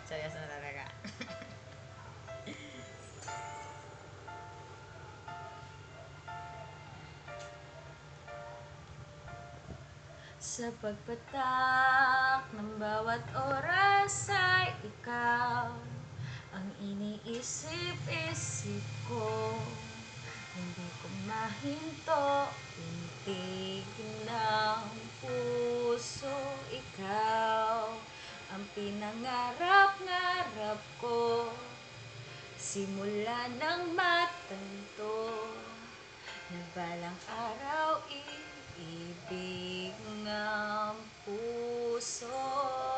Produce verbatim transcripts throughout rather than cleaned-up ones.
Seryoso na talaga. Sa pagpatak ng bawat oras ay ikaw ang iniisip-isip ko. Hindi ko mahinto, tintig ng puso. Ikaw ang pinangarap-ngarap ko, simula ng matanto na balang araw iibig ng puso.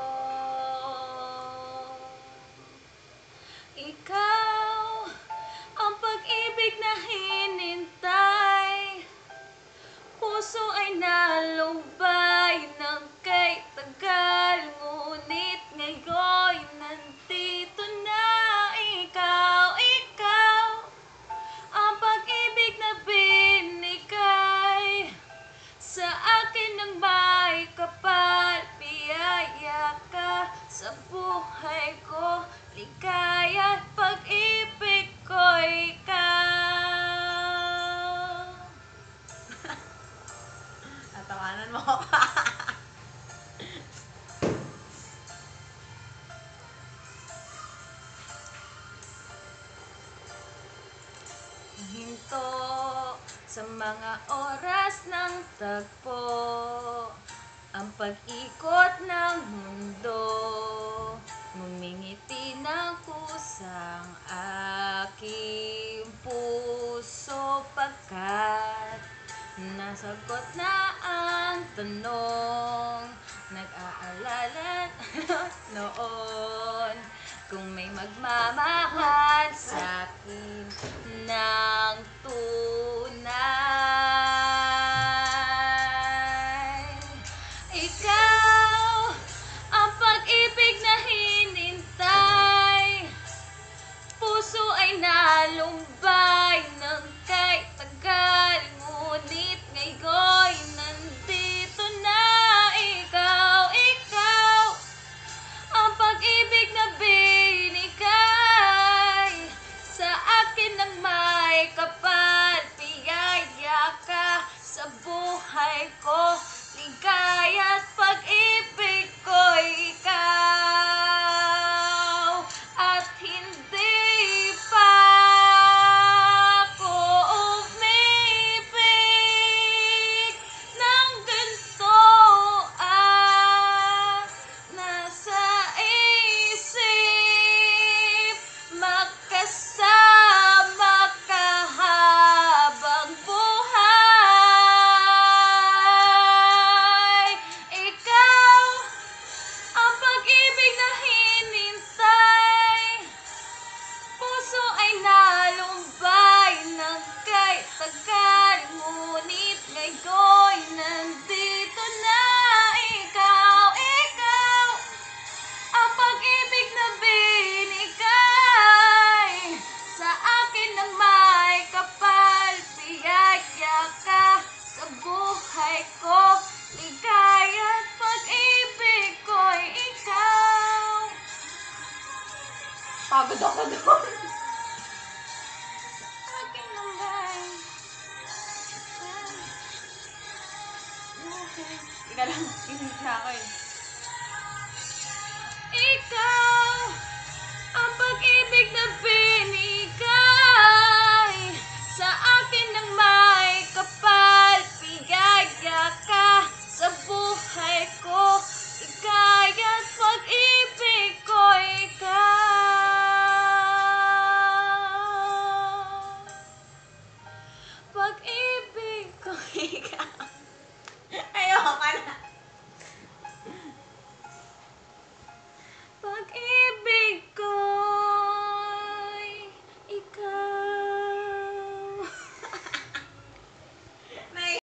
Ikaw ang pag-ibig na hinintay, puso ay nalumbay ng kay tagal, ngunit ngayon nandito na. Ikaw, ikaw ang pag-ibig na binigay sa akin ng may kapal. Biyaya ka sa buhay ko, ligaya at pag-ibig ko, ikaw. Natawanan mo ako. Hinto sa mga oras ng tagpo, ang pag-ikot ng mundo, ngumingiti ng kusang aking puso, pagkat nasagot na ang tanong, nag-aalala noon kung may magmamahal sa'kin ng tunay. Ikaw ang pag-ibig na hinintay, puso ay nalumbay ng kay tagal, ngunit ngayon nandito na. Ikaw, ikaw ang pag-ibig na binigay sa akin ng may kapal. Biyaya ka sa buhay ko, ligaya at pag-ibig ko, ikaw. At hindi pa ako umibig ng ganito, at nasa isip makasama ka habang buhay. Ikaw ang pag-ibig na hinintay, puso ay nalumbay ng kay tagal, ngunit ngayon nandito na. Ikaw, ikaw ang pag-ibig na binigay sa akin ng may kapal. Biyaya ka sa buhay ko, ligaya at pag-ibig ko, ikaw. Pagod ako doon. Akin ng may Ika lang, kinig na ako eh. Ikaw ang pag-ibig na